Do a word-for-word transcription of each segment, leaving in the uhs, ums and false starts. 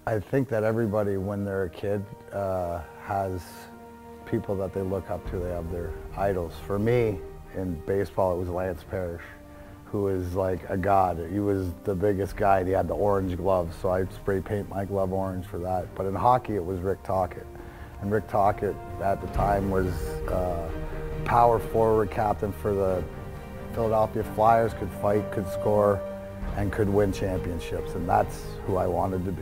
I think that everybody, when they're a kid, uh, has people that they look up to. They have their idols. For me, in baseball, it was Lance Parrish, who was like a god. He was the biggest guy. He had the orange gloves, so I spray paint my glove orange for that. But in hockey, it was Rick Tocchet. And Rick Tocchet, at the time, was uh, power forward captain for the Philadelphia Flyers, could fight, could score, and could win championships. And that's who I wanted to be.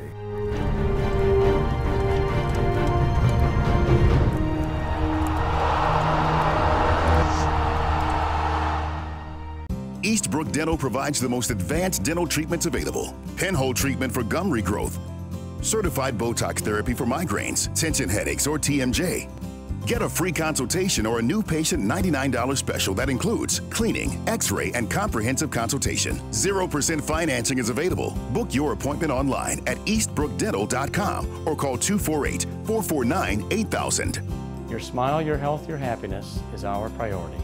Eastbrook Dental provides the most advanced dental treatments available. Pinhole treatment for gum regrowth. Certified Botox therapy for migraines, tension headaches, or T M J. Get a free consultation or a new patient ninety-nine dollar special that includes cleaning, x-ray, and comprehensive consultation. zero percent financing is available. Book your appointment online at eastbrook dental dot com or call two four eight, four four nine, eight thousand. Your smile, your health, your happiness is our priority.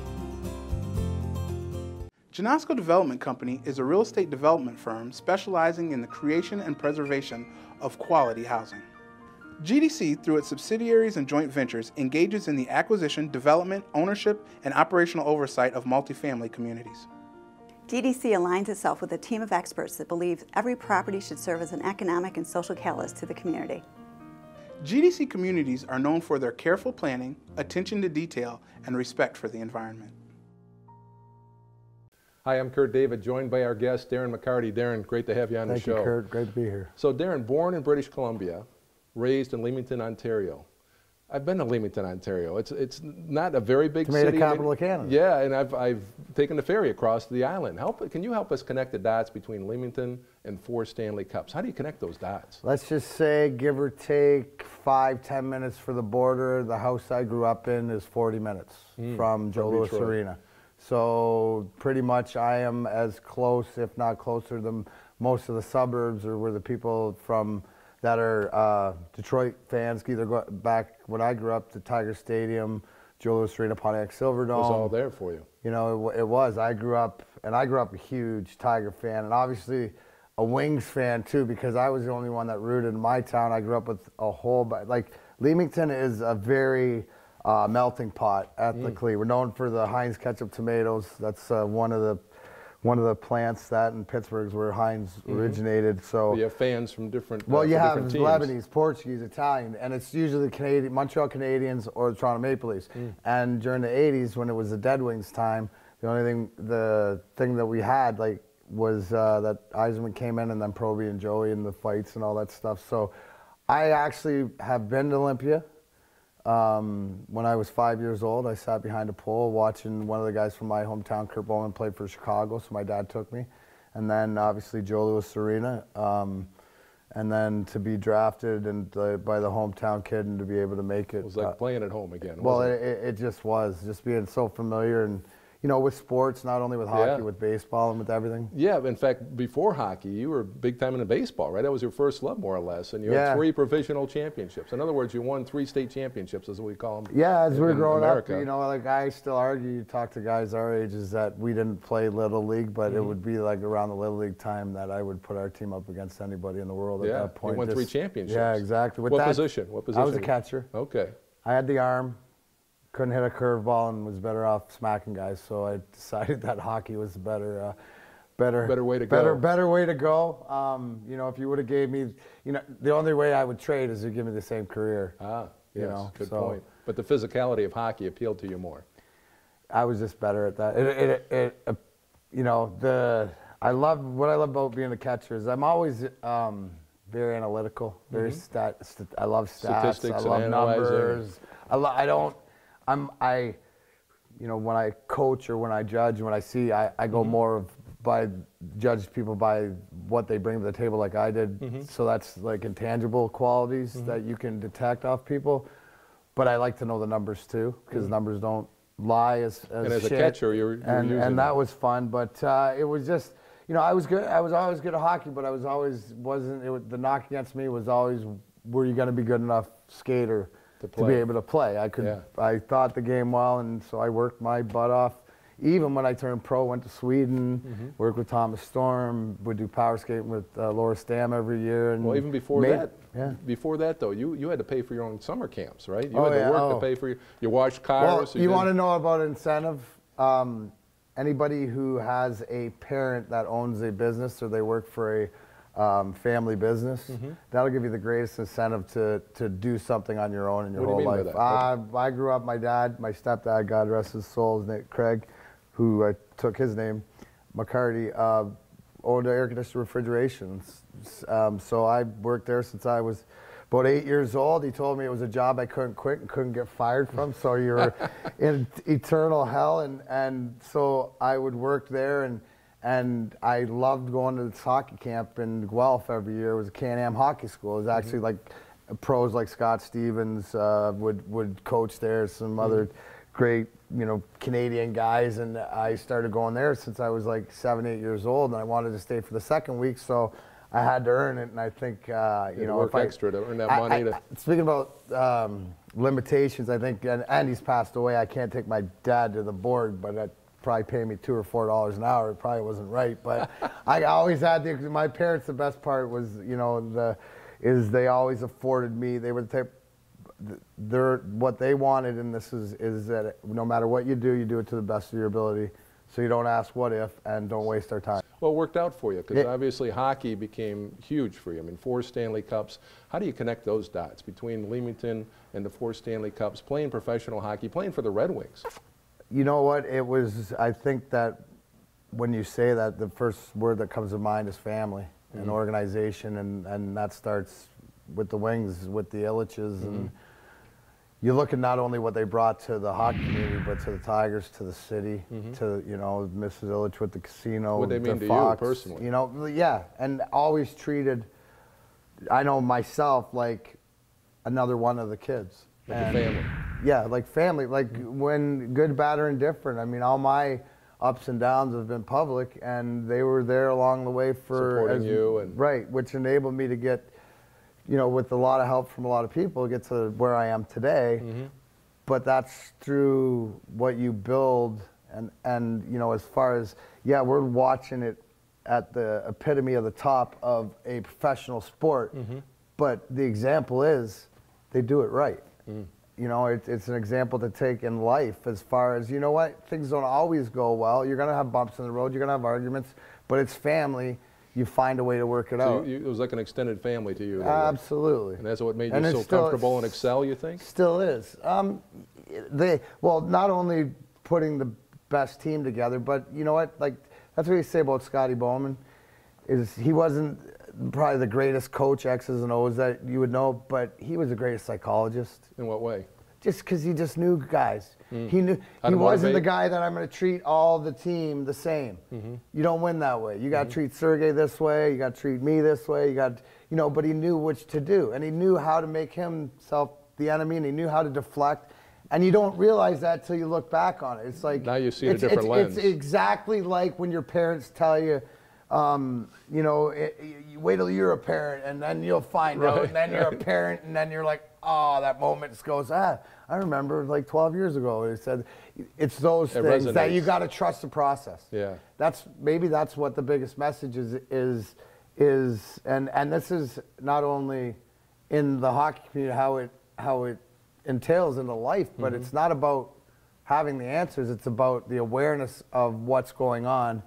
Janasco Development Company is a real estate development firm specializing in the creation and preservation of quality housing. G D C, through its subsidiaries and joint ventures, engages in the acquisition, development, ownership, and operational oversight of multifamily communities. G D C aligns itself with a team of experts that believe every property should serve as an economic and social catalyst to the community. G D C communities are known for their careful planning, attention to detail, and respect for the environment. Hi, I'm Kurt David, joined by our guest, Darren McCarty. Darren, great to have you on Thank the show. Thank you, Kurt. Great to be here. So, Darren, born in British Columbia, raised in Leamington, Ontario. I've been to Leamington, Ontario. It's it's not a very big Tomato city. capital of Canada. Yeah, and I've I've taken the ferry across the island. Help, can you help us connect the dots between Leamington and four Stanley Cups? How do you connect those dots? Let's just say, give or take five, ten minutes for the border. The house I grew up in is forty minutes mm, from Joe Louis Arena. So pretty much I am as close, if not closer, than most of the suburbs, or where the people from that are uh, Detroit fans either go back when I grew up to Tiger Stadium, Joe Louis Arena, Pontiac Silverdome. It was all there for you. You know, it, it was. I grew up, and I grew up a huge Tiger fan, and obviously a Wings fan too, because I was the only one that rooted in my town. I grew up with a whole, like Leamington is a very uh, melting pot ethnically. Mm. We're known for the Heinz ketchup tomatoes. That's uh, one of the one of the plants that in Pittsburgh's where Heinz mm-hmm. originated. So you have fans from different. Well, uh, you have different Lebanese, Portuguese, Italian, and it's usually the Canadian, Montreal Canadiens or the Toronto Maple Leafs. Mm. And during the eighties, when it was the Dead Wings time, the only thing, the thing that we had like was uh, that Eisenman came in, and then Proby and Joey and the fights and all that stuff. So I actually have been to Olympia. Um, when I was five years old, I sat behind a pole watching one of the guys from my hometown, Kurt Bowman, played for Chicago, so my dad took me. And then obviously Joe Louis Arena, um, and then to be drafted and uh, by the hometown kid and to be able to make it. It was like uh, playing at home again. Well, it? It, it just was, just being so familiar and, you know, with sports, not only with hockey, yeah. with baseball and with everything. Yeah, in fact, before hockey, you were big time into baseball, right? That was your first love, more or less, and you yeah. had three provincial championships. In other words, you won three state championships, as we call them. Yeah, as we were growing America. up, you know, like I still argue, you talk to guys our age, is that we didn't play Little League, but mm-hmm. it would be like around the Little League time that I would put our team up against anybody in the world yeah, at that point. you won Just, three championships. Yeah, exactly. With what that, position? What position? I was a catcher. Okay. I had the arm. Couldn't hit a curveball and was better off smacking guys, so I decided that hockey was the better, uh, better, better way to better, go. Better way to go. Um, you know, if you would have gave me, you know, the only way I would trade is to give me the same career. Ah, you yes, know, good so point. But the physicality of hockey appealed to you more. I was just better at that. It, it, it, it you know, the I love what I love about being a catcher is I'm always um, very analytical, very mm-hmm. stat, st I love stats. Statistics I love and numbers. I, lo I don't. I'm, I, you know, when I coach or when I judge, when I see, I, I go mm-hmm. more of by judge people by what they bring to the table, like I did. Mm-hmm. So that's like intangible qualities mm-hmm. that you can detect off people. But I like to know the numbers too, because mm-hmm. numbers don't lie as, as and as shit. a catcher, you're, you're and using and that them. was fun. But uh, it was just, you know, I was good. I was always good at hockey, but I was always wasn't. It was, the knock against me was always, were you going to be good enough skater? To, to be able to play. I could. Yeah. I thought the game well, and so I worked my butt off. even when I turned pro, went to Sweden, Mm-hmm. worked with Thomas Storm, would do power skating with uh, Laura Stam every year. And Well, even before made, that, yeah. before that though, you, you had to pay for your own summer camps, right? You Oh, had to yeah, work oh. to pay for your, you washed cars. Well, you you did- want to know about incentive? Um, anybody who has a parent that owns a business or they work for a um, family business, Mm-hmm. that'll give you the greatest incentive to, to do something on your own in your What do you whole mean by life. that? Uh, I grew up, my dad, my stepdad, God rest his soul, is Nick Craig, who I took his name, McCarty, uh, owned air conditioned refrigeration. Um, so I worked there since I was about eight years old. He told me it was a job I couldn't quit and couldn't get fired from, so you're in eternal hell. And, and so I would work there, and and I loved going to this hockey camp in Guelph every year. It was a Can-Am hockey school. It was actually like pros like Scott Stevens uh, would, would coach there, some other great, you know, Canadian guys, and I started going there since I was like seven, eight years old, and I wanted to stay for the second week, so I had to earn it, and I think, uh, you, You know, work if I, extra to earn that I- money. I- to, I- speaking about um, limitations, I think, and Andy's passed away. I can't take my dad to the board, but that probably pay me two or four dollars an hour. It probably wasn't right, but I always had the. My parents. The best part was, you know, the is they always afforded me. They were the type. They're what they wanted, and this is is that no matter what you do, you do it to the best of your ability. So you don't ask what if and don't waste our time. well, it worked out for you because Yeah. obviously hockey became huge for you. I mean, four Stanley Cups. How do you connect those dots between Leamington and the four Stanley Cups, playing professional hockey, playing for the Red Wings? You know what? It was, I think that when you say that, the first word that comes to mind is family and organization, and, and that starts with the Wings, with the Illiches, and you look at not only what they brought to the hockey community, but to the Tigers, to the city, to, you know, Missus Illich with the casino, What they the mean to you Fox, personally. You know, yeah, and always treated, I know myself, like another one of the kids. Like a And- family. Yeah, like family, like when good, bad, or indifferent. I mean, all my ups and downs have been public, and they were there along the way for Supporting you and- right, which enabled me to get, you know, with a lot of help from a lot of people, get to where I am today. Mm-hmm. But that's through what you build, and and you know, as far as yeah, we're watching it at the epitome of the top of a professional sport, Mm-hmm. but the example is they do it right. You know, it, it's an example to take in life as far as, you know what, things don't always go well. You're going to have bumps in the road. You're going to have arguments, but it's family. You find a way to work it So out. you, you, it was like an extended family to you. in a way. Absolutely. And that's what made And you it's so still- comfortable and excel, you think? Still is. Um, they, well, not only putting the best team together, but you know what, like, that's what you say about Scotty Bowman, is he wasn't probably the greatest coach, X's and O's that you would know, but he was the greatest psychologist. In what way? Just because he just knew guys. He knew How he to wasn't the motivate? guy that I'm going to treat all the team the same. Mm-hmm. You don't win that way. You got to treat Sergey this way. You got to treat me this way. You got, you know. But he knew which to do, and he knew how to make himself the enemy, and he knew how to deflect. And you don't realize that till you look back on it. It's like Now you see it a it's, different it's, lens. It's exactly like when your parents tell you. Um, you know, it, you wait till you're a parent, and then you'll find out, Right, and then you're a right. parent, and then you're like, oh, that moment just goes, ah, I remember like twelve years ago. It said, it's those It things that resonates. you got to trust the process. Yeah. That's maybe that's what the biggest message is is is, and and this is not only in the hockey community how it how it entails into life, but Mm-hmm. it's not about having the answers. It's about the awareness of what's going on,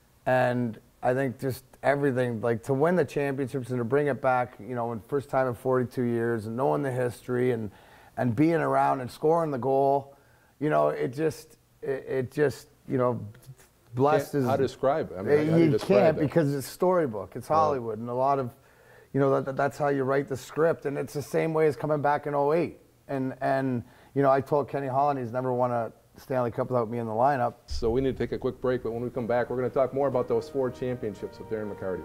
and I think just everything, like to win the championships and to bring it back, you know, in first time in forty-two years, and knowing the history and and being around and scoring the goal, you know, it just it, it just you know, blessed Can't- is how to describe it? I mean, how do you you describe can't that? because it's storybook, it's Hollywood, and a lot of, you know, that, that's how you write the script, and it's the same way as coming back in oh eight, and and you know, I told Kenny Holland he's never won a Stanley Cup without me in the lineup. So we need to take a quick break, but when we come back, we're going to talk more about those four championships with Darren McCarty.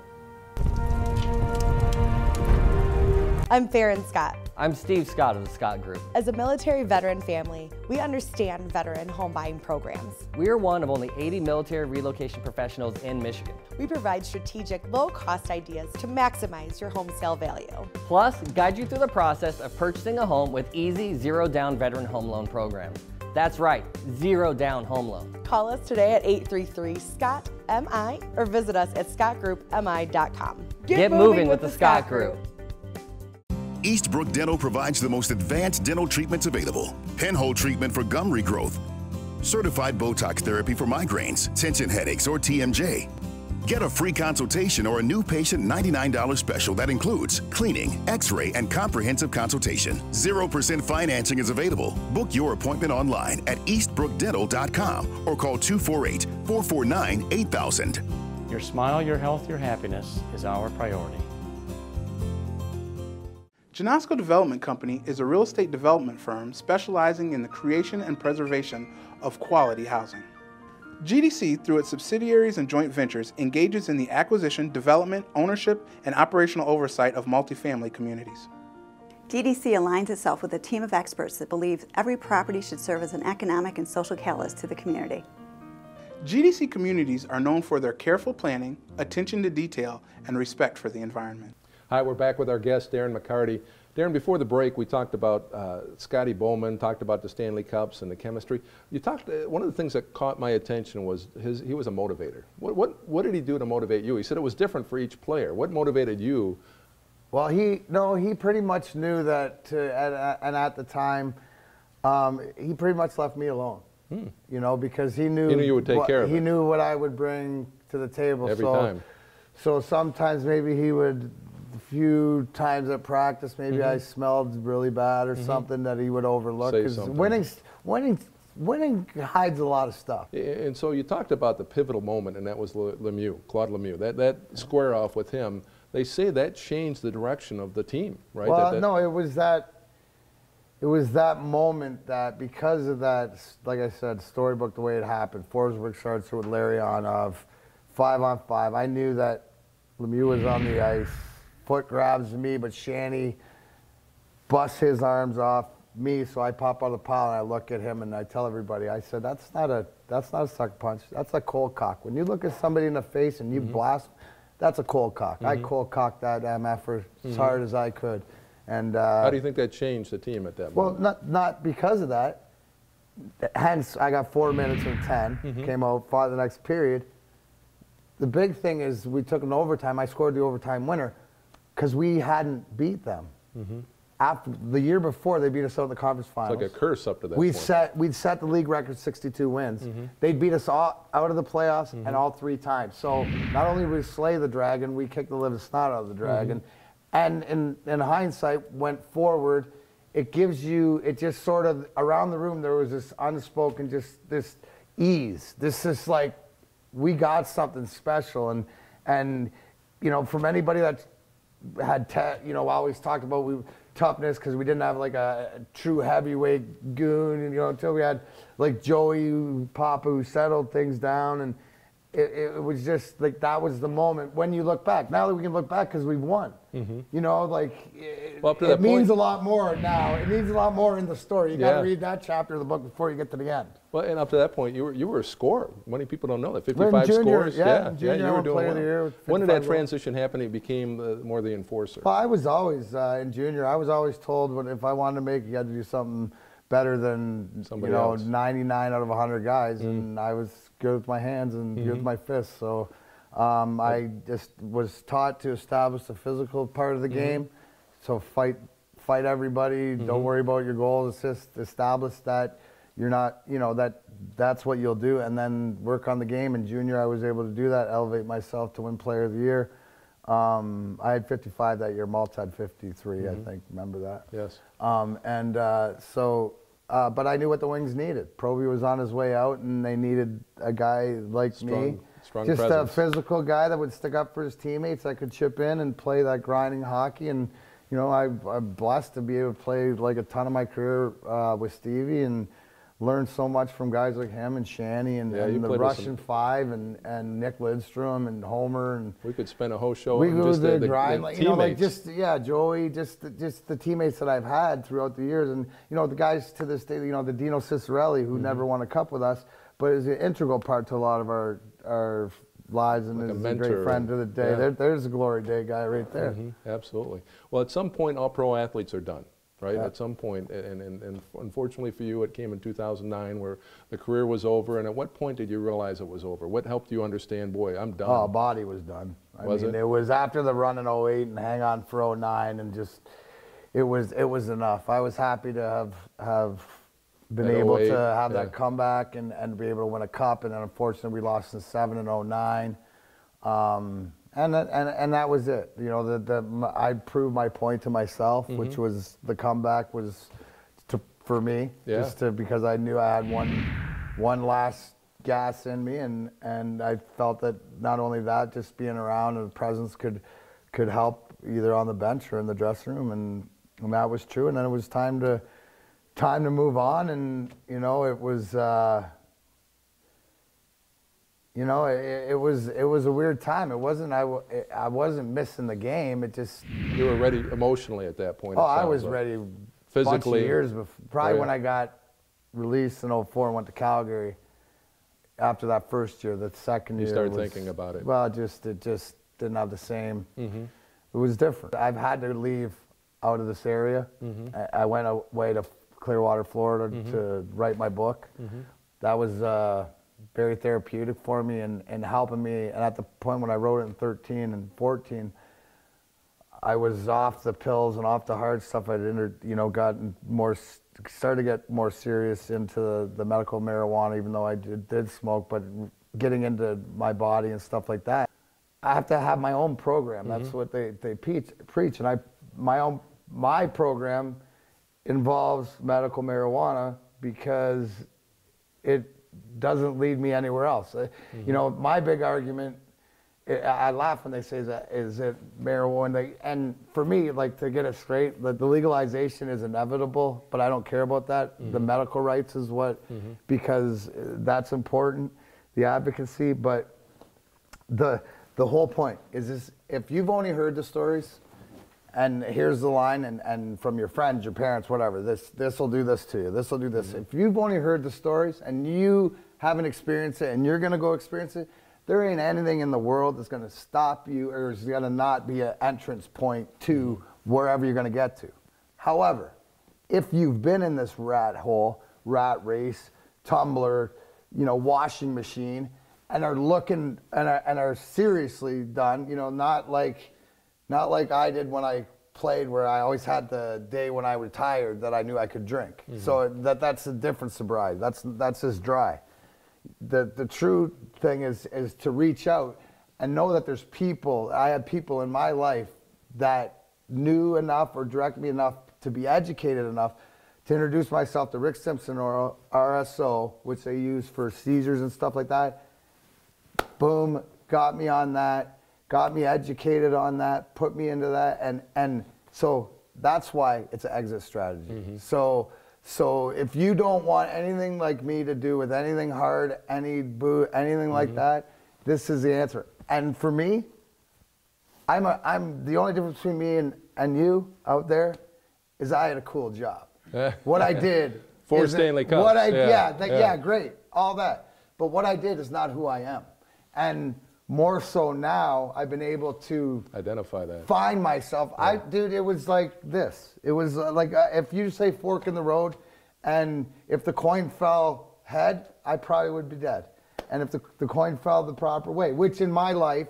I'm Farron Scott. I'm Steve Scott of the Scott Group. As a military veteran family, we understand veteran home buying programs. We are one of only eighty military relocation professionals in Michigan. We provide strategic, low-cost ideas to maximize your home sale value. Plus, guide you through the process of purchasing a home with easy, zero-down veteran home loan programs. That's right, zero down home loan. Call us today at eight three three, S C O T M I or visit us at scott group m i dot com. Get, Get moving, moving with the Scott Group. Eastbrook Dental provides the most advanced dental treatments available. Pinhole treatment for gum regrowth. Certified Botox therapy for migraines, tension headaches, or T M J. Get a free consultation or a new patient ninety-nine dollar special that includes cleaning, x-ray, and comprehensive consultation. zero percent financing is available. Book your appointment online at eastbrook dental dot com or call two four eight, four four nine, eight thousand. Your smile, your health, your happiness is our priority. Janasco Development Company is a real estate development firm specializing in the creation and preservation of quality housing. G D C, through its subsidiaries and joint ventures, engages in the acquisition, development, ownership, and operational oversight of multifamily communities. G D C aligns itself with a team of experts that believe every property should serve as an economic and social catalyst to the community. G D C communities are known for their careful planning, attention to detail, and respect for the environment. Hi, we're back with our guest, Darren McCarty. Darren, before the break, we talked about uh, Scotty Bowman, talked about the Stanley Cups and the chemistry. You talked. Uh, one of the things that caught my attention was his. He was a motivator. What what what did he do to motivate you? He said it was different for each player. What motivated you? Well, he no, he pretty much knew that, to, at, and at the time, um, he pretty much left me alone. Hmm. You know, because he knew he knew you would take what, care of he it. He knew what I would bring to the table every so, time. So sometimes maybe he would. Few times at practice, maybe mm-hmm. I smelled really bad or mm-hmm. something that he would overlook. Because winning, winning, winning hides a lot of stuff. And so you talked about the pivotal moment, and that was Lemieux, Claude Lemieux. That that square off with him. They say that changed the direction of the team, right? Well, that, that no, it was that. It was that moment that, because of that, like I said, storybook, the way it happened. Forsberg starts with Larry on of five on five. I knew that Lemieux was on the ice. Foot grabs me, but Shanny busts his arms off me, so I pop out of the pile and I look at him and I tell everybody, I said, that's not a that's not a sucker punch, that's a cold cock. When you look at somebody in the face and you mm-hmm. blast, that's a cold cock. Mm-hmm. I cold cocked that M F for mm-hmm. as hard as I could. And uh, how do you think that changed the team at that well, moment? Well, not not because of that. Hence, I got four minutes and ten. Mm-hmm. Came out, fought the next period. The big thing is we took an overtime. I scored the overtime winner. Because we hadn't beat them. Mm-hmm. After the year before, they beat us out in the conference finals. It's like a curse up to that we'd point. Set, we'd set the league record, sixty-two wins. Mm-hmm. They'd beat us all out of the playoffs mm-hmm. and all three times. So not only did we slay the dragon, we kicked the living snot out of the dragon. Mm-hmm. And in, in hindsight, went forward. It gives you, it just sort of, around the room, there was this unspoken, just this ease. This is like, we got something special. And, and you know, from anybody that's had, te- you know, always talked about we toughness because we didn't have like a, a true heavyweight goon, you know, until we had like Joey Papa who settled things down, and it, it was just like that was the moment when you look back. Now that we can look back because we've won, mm-hmm. you know, like it, well, it means point, a lot more now. It means a lot more in the story. You yeah. got to read that chapter of the book before you get to the end. Well, and up to that point, you were you were a scorer. Many people don't know that. fifty-five junior, scores. Yeah, yeah, junior, yeah you were doing player well. Of the year, when did that transition happen? You became uh, more the enforcer. Well, I was always uh, in junior. I was always told when if I wanted to make it, you had to do something better than Somebody you know else. ninety-nine out of one hundred guys, mm. and I was good with my hands and mm-hmm. good with my fists. So um, I just was taught to establish the physical part of the mm-hmm. game. So fight, fight everybody. Mm-hmm. Don't worry about your goals. It's just establish that you're not, you know, that that's what you'll do, and then work on the game. In junior, I was able to do that, elevate myself to win Player of the Year. Um, I had fifty-five that year. Maltz had fifty-three, mm-hmm. I think. Remember that? Yes. Um, and uh, so, uh, but I knew what the Wings needed. Proby was on his way out, and they needed a guy like strong, me. Strong Just presence. a physical guy that would stick up for his teammates, that could chip in and play that grinding hockey. And, you know, I, I'm blessed to be able to play like a ton of my career uh, with Stevie and learned so much from guys like him and Shanny and, yeah, and the Russian some... Five and, and Nick Lidstrom and Homer. And we could spend a whole show we on just the, the, the, grind, the like, teammates. You know, like just, yeah, Joey, just, just the teammates that I've had throughout the years. And, you know, the guys to this day, you know, the Dino Cicerelli, who mm-hmm. never won a cup with us, but is an integral part to a lot of our, our lives, and like is a, a great friend to the day. Yeah. There, there's a glory day guy right there. Mm-hmm. Absolutely. Well, at some point, all pro athletes are done. right? Yeah. At some point, and, and, and unfortunately for you, it came in two thousand nine where the career was over. And at what point did you realize it was over? What helped you understand, boy, I'm done? Oh, body was done. I Was mean, it? it was after the run in oh eight and hang on for oh nine, and just it was it was enough. I was happy to have have been At able oh eight, to have yeah. that comeback and, and be able to win a cup. And then unfortunately, we lost in seven and oh nine. Um, and that, and and that was it. You know, the, the I proved my point to myself, Mm-hmm. which was the comeback was to for me, Yeah. just to because I knew I had one one last gas in me, and and I felt that not only that, just being around and the presence could could help either on the bench or in the dressing room, and, and that was true. And then it was time to time to move on, and you know it was. Uh, You know, it, it was it was a weird time. It wasn't I, w- I wasn't missing the game. It just You were ready emotionally at that point. oh it I sounds was like. ready. Physically. Bunch of years before, probably Oh, yeah. when I got released in oh four and went to Calgary. After that first year, the second You year started was, thinking about it. Well, it just it just didn't have the same. Mm-hmm. It was different. I've had to leave out of this area. Mm-hmm. I, I went away to Clearwater, Florida, Mm-hmm. to write my book. Mm-hmm. That was uh, very therapeutic for me and, and helping me. And at the point when I wrote it in thirteen and fourteen, I was off the pills and off the hard stuff. I'd entered, you know, gotten more, started to get more serious into the, the medical marijuana, even though I did, did smoke, but getting into my body and stuff like that. I have to have my own program. That's Mm-hmm. what they, they preach, preach. And I, my own, my program involves medical marijuana because it doesn't lead me anywhere else. Mm-hmm. You know, my big argument, I laugh when they say that, is it marijuana? They, and for me, like, to get it straight, the, the legalization is inevitable, but I don't care about that. Mm-hmm. The medical rights is what, mm-hmm. because that's important, the advocacy. But the the whole point is this: if you've only heard the stories, and here's the line, and, and from your friends, your parents, whatever, this this will do this to you, this will do this. Mm-hmm. If you've only heard the stories and you haven't experienced it, and you're gonna go experience it, there ain't anything in the world that's gonna stop you or is gonna not be an entrance point to wherever you're gonna get to. However, if you've been in this rat hole, rat race, tumbler, you know, washing machine, and are looking and are, and are seriously done, you know, not like, not like I did when I played, where I always had the day when I retired that I knew I could drink. Mm-hmm. So that that's a different sobriety. That's that's just dry. The the true thing is is to reach out and know that there's people. I had people in my life that knew enough or directed me enough to be educated enough to introduce myself to Rick Simpson or R S O, which they use for seizures and stuff like that. Boom, got me on that, got me educated on that, put me into that, and and so that's why it's an exit strategy. Mm-hmm. So. So if you don't want anything like me to do with anything hard, any boo, anything mm-hmm. like that, this is the answer. And for me, I'm a, I'm the only difference between me and, and you out there is I had a cool job. What I did Four Stanley Cups. What I yeah, yeah, that, yeah, yeah, great, all that. But what I did is not who I am. And more so now, I've been able to identify that, find myself. Yeah. I, dude, it was like this. It was uh, like uh, if you say fork in the road, and if the coin fell head, I probably would be dead. And if the, the coin fell the proper way, which in my life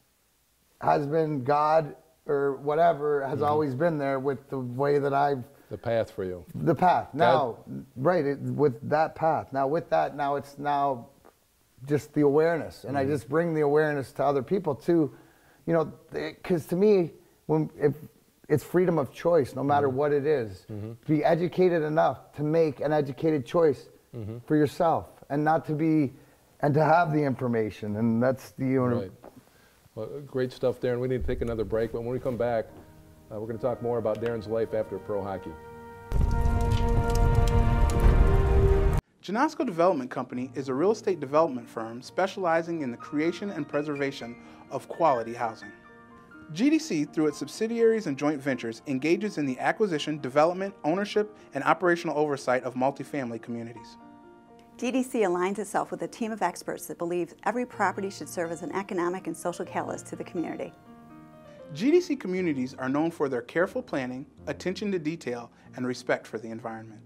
has been God or whatever, has mm-hmm. always been there with the way that I've. The path for you. The path. Now, God. right, it, with that path. Now with that, now it's now just the awareness. And mm-hmm. I just bring the awareness to other people too, you know, because to me, when if it's freedom of choice, no matter mm-hmm. what it is. Mm-hmm. Be educated enough to make an educated choice mm-hmm. for yourself, and not to be, and to have the information. And that's the. Right. Well, great stuff, Darren. We need to take another break, but when we come back, uh, we're going to talk more about Darren's life after pro hockey. Janasco Development Company is a real estate development firm specializing in the creation and preservation of quality housing. G D C, through its subsidiaries and joint ventures, engages in the acquisition, development, ownership, and operational oversight of multifamily communities. G D C aligns itself with a team of experts that believe every property should serve as an economic and social catalyst to the community. G D C communities are known for their careful planning, attention to detail, and respect for the environment.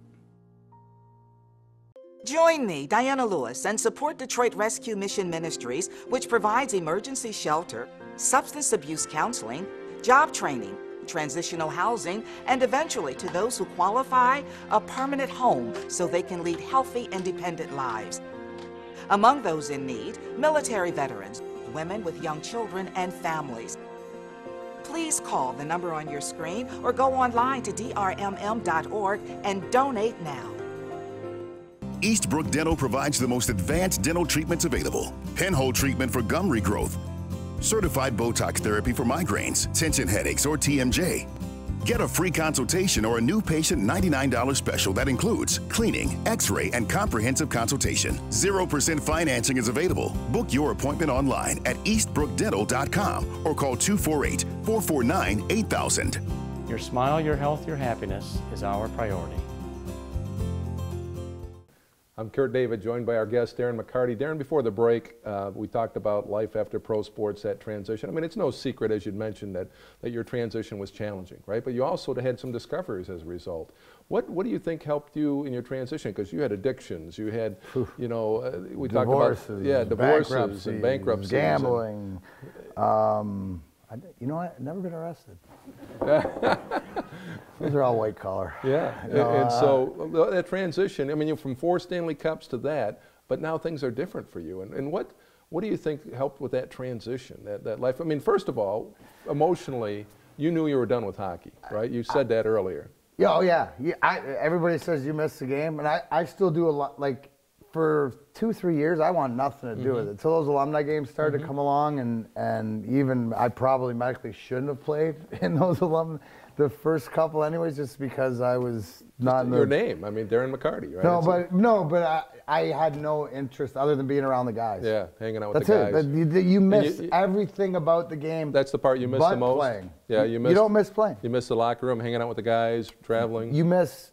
Join me, Diana Lewis, and support Detroit Rescue Mission Ministries, which provides emergency shelter, substance abuse counseling, job training, transitional housing, and eventually, to those who qualify, a permanent home so they can lead healthy, independent lives. Among those in need, military veterans, women with young children, and families. Please call the number on your screen or go online to D R M M dot org and donate now. Eastbrook Dental provides the most advanced dental treatments available. Pinhole treatment for gum regrowth. Certified Botox therapy for migraines, tension headaches, or T M J. Get a free consultation or a new patient ninety-nine dollar special that includes cleaning, x-ray, and comprehensive consultation. zero percent financing is available. Book your appointment online at eastbrook dental dot com or call two four eight, four four nine, eight thousand. Your smile, your health, your happiness is our priority. I'm Kurt David, joined by our guest, Darren McCarty. Darren, before the break, uh, we talked about life after pro sports, that transition. I mean, it's no secret, as you'd mentioned, that, that your transition was challenging, right? But you also had some discoveries as a result. What What do you think helped you in your transition? Because you had addictions, you had, you know, uh, we talked about, yeah, divorces and bankruptcies. Gambling. And, um, I, you know what? I've never been arrested. Those are all white collar. Yeah, you know, and, and uh, so that transition, I mean, you're from four Stanley Cups to that, but now things are different for you. And, and what what do you think helped with that transition, that, that life? I mean, first of all, emotionally, you knew you were done with hockey, right? You said that earlier. Yeah, oh yeah. yeah I, everybody says you missed the game, and I, I still do a lot. Like, for two, three years, I want nothing to do mm-hmm. with it. Until those alumni games started mm-hmm. to come along, and, and even I probably medically shouldn't have played in those alumni. The first couple, anyways, just because I was not just in your the, name. I mean, Darren McCarty, right? No, it's but a, no, but I, I had no interest other than being around the guys. Yeah, hanging out with that's the guys. That's it. You, you miss you, everything about the game. That's the part you miss the most. Playing. Yeah, you miss. You don't miss playing. You miss the locker room, hanging out with the guys, traveling. You miss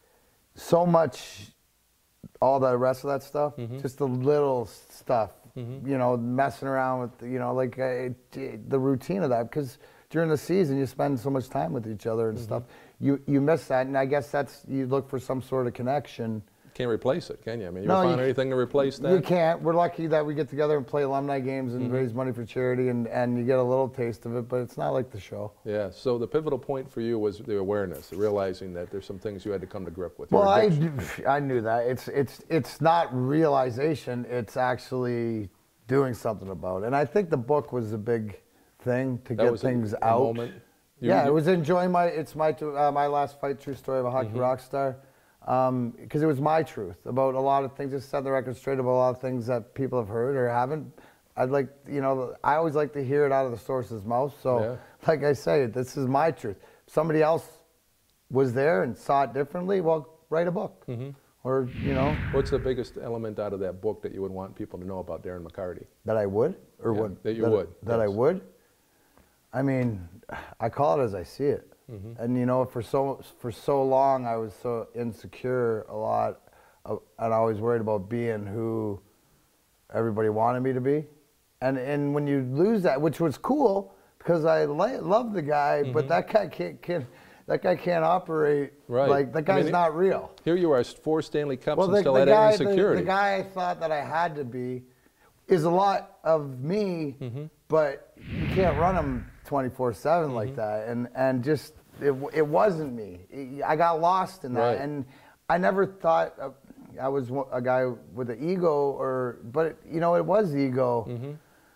so much. All the rest of that stuff, mm-hmm. just the little stuff, mm-hmm. you know, messing around with, you know, like uh, it, the routine of that. Because during the season, you spend so much time with each other and mm-hmm. stuff. You you miss that, and I guess that's, you look for some sort of connection. Can't replace it, can you? I mean, you no, ever found you, anything to replace that? You can't. We're lucky that we get together and play alumni games and mm-hmm. raise money for charity, and, and you get a little taste of it, but it's not like the show. Yeah, so the pivotal point for you was the awareness, realizing that there's some things you had to come to grip with. Well, I, I knew that. It's, it's, it's not realization, it's actually doing something about it. And I think the book was a big thing to that get was things a, a out. Moment. You, yeah, you, it was enjoying my, it's my, uh, my last fight, true story of a hockey mm-hmm. rock star. Because um, it was my truth about a lot of things, just set the record straight about a lot of things that people have heard or haven't. I'd like, you know, I always like to hear it out of the source's mouth. So, yeah. like I say, this is my truth. If somebody else was there and saw it differently, well, write a book. Mm-hmm. Or, you know. What's the biggest element out of that book that you would want people to know about Darren McCarty? That I would? Or yeah, would? That you that, would. That yes. I would? I mean, I call it as I see it. Mm-hmm. And you know, for so for so long, I was so insecure a lot, uh, and I was worried about being who everybody wanted me to be. And and when you lose that, which was cool because I li- love the guy, mm-hmm. but that guy can't, can't that guy can't operate. Right. Like that guy's I mean, not real. Here you are, four Stanley Cups, well, and the, still the had guy, insecurity. The, the guy I thought that I had to be is a lot of me, mm-hmm. but you can't run him twenty-four seven mm-hmm. like that. And and just it, it wasn't me. It, I got lost in that, right. and I never thought uh, I was a guy with an ego, or but you know it was ego. Mm-hmm.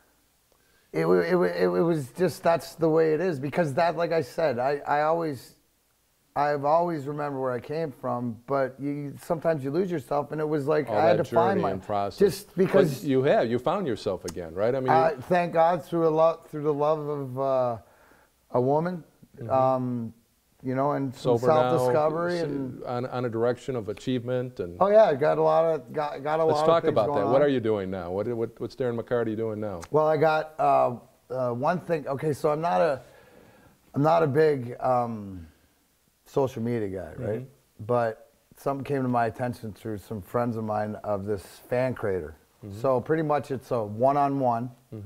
It, it, it, it was just that's the way it is, because that, like I said, I, I always I've always remembered where I came from, but you sometimes you lose yourself, and it was like All I had to that journey find my and process. Just because but you have you found yourself again, right? I mean, uh, thank God through a lot through the love of uh, a woman, mm-hmm. um, you know, and some sober self-discovery now, and on, on a direction of achievement and. Oh yeah, got a lot of got got a Let's lot. talk of things about going that. on. What are you doing now? What, what what's Darren McCarty doing now? Well, I got uh, uh, one thing. Okay, so I'm not a I'm not a big um, social media guy, right? Mm-hmm. But something came to my attention through some friends of mine of this fan creator. Mm-hmm. So pretty much it's a one-on-one. Mm-hmm.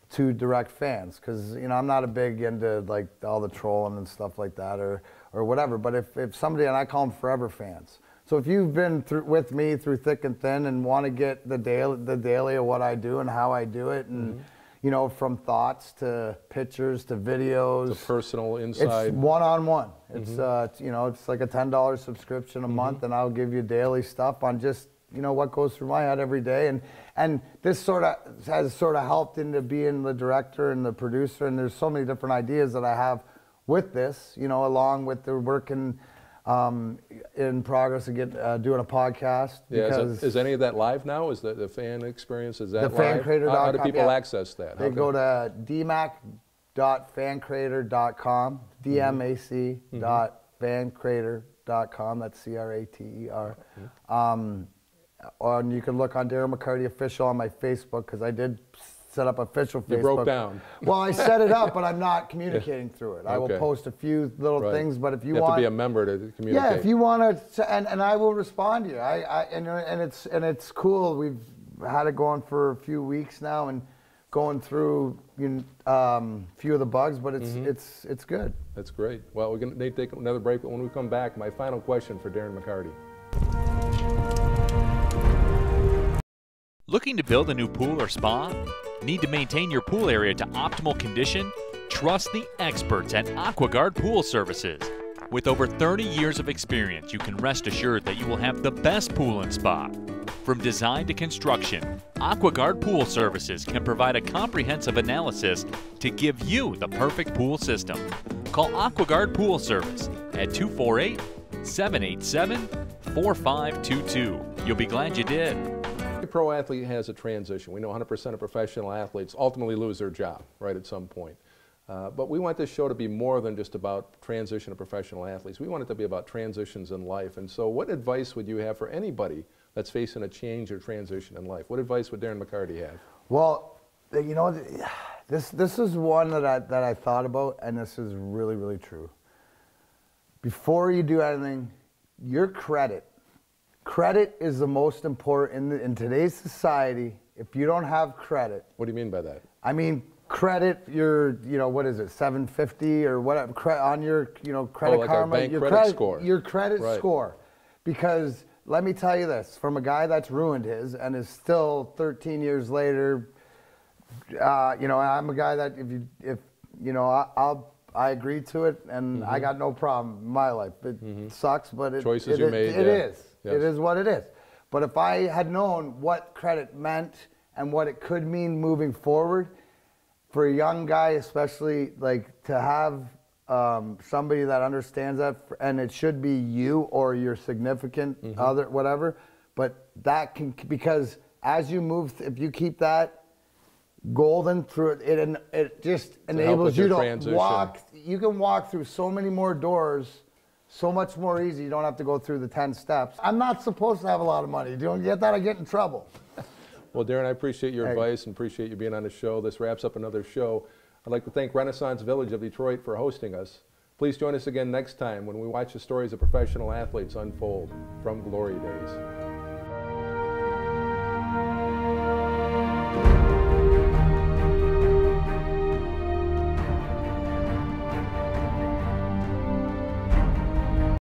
to direct fans, because you know I'm not a big into like all the trolling and stuff like that or or whatever. But if, if somebody, and I call them forever fans. So if you've been through with me through thick and thin and want to get the daily the daily of what I do and how I do it, and mm-hmm. you know, from thoughts to pictures to videos, the personal inside. It's one on one. It's mm-hmm. uh it's, you know it's like a ten dollar subscription a mm-hmm. month, and I'll give you daily stuff on just you know what goes through my head every day. And and this sort of has sort of helped into being the director and the producer. And there's so many different ideas that I have with this, you know, along with the working um, in progress of get uh, doing a podcast. Yeah, is, that, is any of that live now? Is the, the fan experience, is that the live? fan creator dot com, how, how do people yeah. access that? They how go to d mac dot fan creator dot com, D M A C dot fan creator dot com, that's C R A T E R. Mm-hmm. um, and you can look on Darren McCarty Official on my Facebook, because I did set up official Facebook. You broke down. Well, I set it up, but I'm not communicating through it. I okay. will post a few little right. things, but if you, you want have to be a member to communicate. Yeah, if you want to, and, and I will respond to you. I, I and, and it's and it's cool. We've had it going for a few weeks now, and going through you know, um, a few of the bugs, but it's mm-hmm. it's it's good. That's great. Well, we're going to take another break, but when we come back, my final question for Darren McCarty. Looking to build a new pool or spa? Need to maintain your pool area to optimal condition? Trust the experts at AquaGuard Pool Services. With over thirty years of experience, you can rest assured that you will have the best pool and spa. From design to construction, AquaGuard Pool Services can provide a comprehensive analysis to give you the perfect pool system. Call AquaGuard Pool Service at two four eight, seven eight seven, four five two two. You'll be glad you did. Every pro athlete has a transition. We know one hundred percent of professional athletes ultimately lose their job, right, at some point. Uh, but we want this show to be more than just about transition of professional athletes. We want it to be about transitions in life. And so what advice would you have for anybody that's facing a change or transition in life? What advice would Darren McCarty have? Well, you know, this, this is one that I, that I thought about, and this is really, really true. Before you do anything, your credit. Credit is the most important in, the, in today's society. If you don't have credit. What do you mean by that? I mean, credit your, you know, what is it, seven fifty or whatever, cre on your, you know, credit oh, like karma, our bank your credit, credit score. Your credit right. score. Because let me tell you this, from a guy that's ruined his and is still thirteen years later, uh, you know, I'm a guy that if you, if, you know, I, I'll, I agreed to it, and mm-hmm. I got no problem in my life. It mm-hmm. sucks, but it, Choices it, you it, made, it yeah. is. Yes. It is what it is. But if I had known what credit meant and what it could mean moving forward, for a young guy especially, like to have um, somebody that understands that, and it should be you or your significant mm-hmm. other, whatever, but that can, because as you move, if you keep that golden through it, it, it just to enables you to transition. walk, you can walk through so many more doors so much more easy. You don't have to go through the ten steps. I'm not supposed to have a lot of money. You don't get that, I get in trouble. Well, Darren, I appreciate your hey. advice and appreciate you being on the show. This wraps up another show. I'd like to thank Renaissance Village of Detroit for hosting us. Please join us again next time when we watch the stories of professional athletes unfold from glory days.